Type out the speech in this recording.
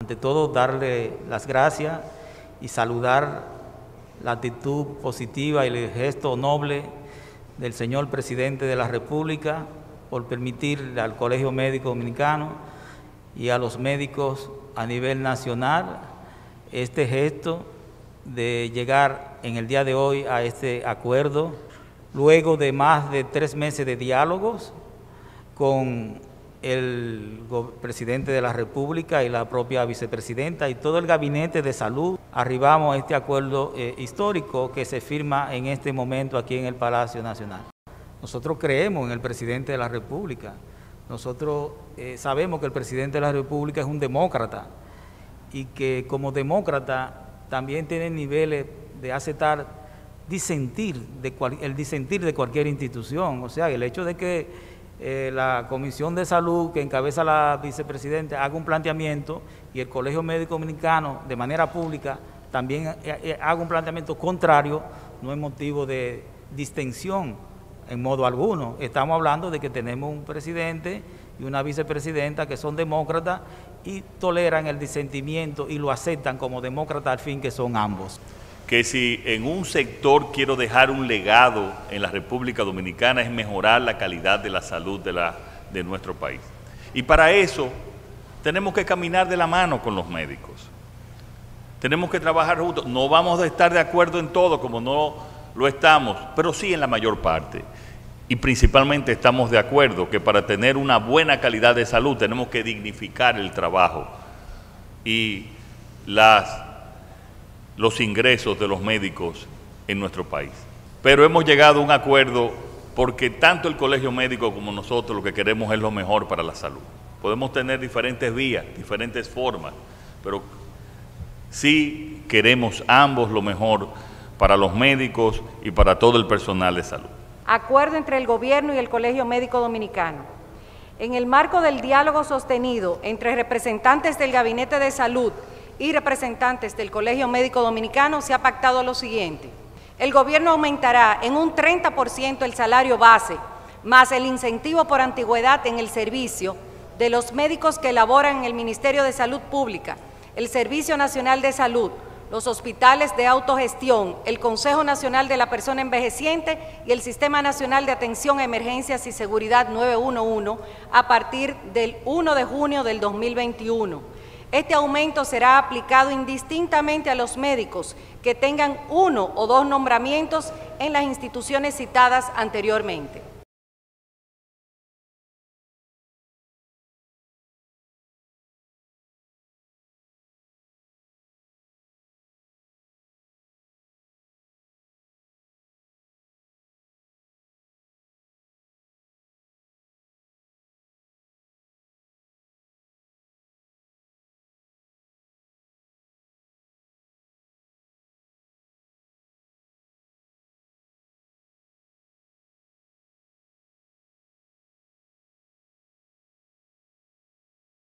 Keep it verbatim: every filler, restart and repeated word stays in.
ante todo darle las gracias y saludar la actitud positiva y el gesto noble del señor presidente de la República por permitir al Colegio Médico Dominicano y a los médicos a nivel nacional este gesto de llegar en el día de hoy a este acuerdo, luego de más de tres meses de diálogos con el presidente de la República y la propia vicepresidenta y todo el gabinete de salud. Arribamos a este acuerdo eh, histórico que se firma en este momento aquí en el Palacio Nacional. Nosotros creemos en el presidente de la República. Nosotros eh, sabemos que el presidente de la República es un demócrata y que como demócrata también tiene niveles de aceptar disentir, de cual, el disentir de cualquier institución. O sea, el hecho de que eh, la Comisión de Salud que encabeza la vicepresidenta haga un planteamiento y el Colegio Médico Dominicano de manera pública también eh, haga un planteamiento contrario, no es motivo de distensión en modo alguno. Estamos hablando de que tenemos un presidente y una vicepresidenta que son demócratas y toleran el disentimiento y lo aceptan como demócratas al fin que son ambos. Que si en un sector quiero dejar un legado en la República Dominicana es mejorar la calidad de la salud de, la, de nuestro país. Y para eso tenemos que caminar de la mano con los médicos. Tenemos que trabajar juntos. No vamos a estar de acuerdo en todo, como no lo estamos, pero sí en la mayor parte. Y principalmente estamos de acuerdo que para tener una buena calidad de salud tenemos que dignificar el trabajo y las, los ingresos de los médicos en nuestro país. Pero hemos llegado a un acuerdo porque tanto el Colegio Médico como nosotros lo que queremos es lo mejor para la salud. Podemos tener diferentes vías, diferentes formas, pero sí queremos ambos lo mejor para los médicos y para todo el personal de salud. Acuerdo entre el Gobierno y el Colegio Médico Dominicano. En el marco del diálogo sostenido entre representantes del Gabinete de Salud y representantes del Colegio Médico Dominicano se ha pactado lo siguiente. El Gobierno aumentará en un treinta por ciento el salario base, más el incentivo por antigüedad en el servicio de los médicos que laboran en el Ministerio de Salud Pública, el Servicio Nacional de Salud, los hospitales de autogestión, el Consejo Nacional de la Persona Envejeciente y el Sistema Nacional de Atención a Emergencias y Seguridad nueve uno uno a partir del primero de junio del dos mil veintiuno. Este aumento será aplicado indistintamente a los médicos que tengan uno o dos nombramientos en las instituciones citadas anteriormente.